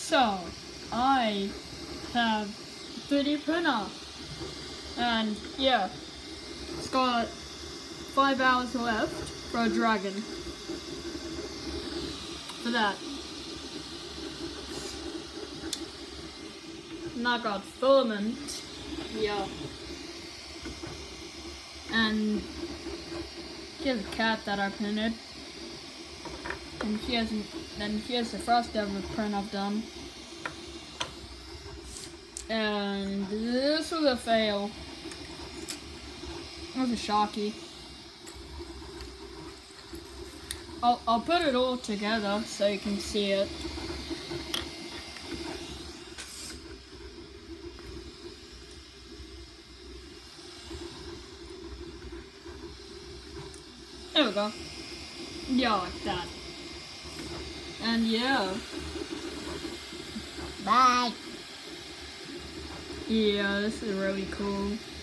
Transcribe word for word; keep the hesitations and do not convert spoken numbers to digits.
So, I have three D printer, and yeah, it's got five hours left for a dragon. For that. And I got filament, yeah. And here's a cat that I printed. And here's, and here's the Frost Devil print I've done. And this was a fail. It was a Sharky. I'll, I'll put it all together so you can see it. There we go. Yeah, like that. And yeah. Bye. Yeah, this is really cool.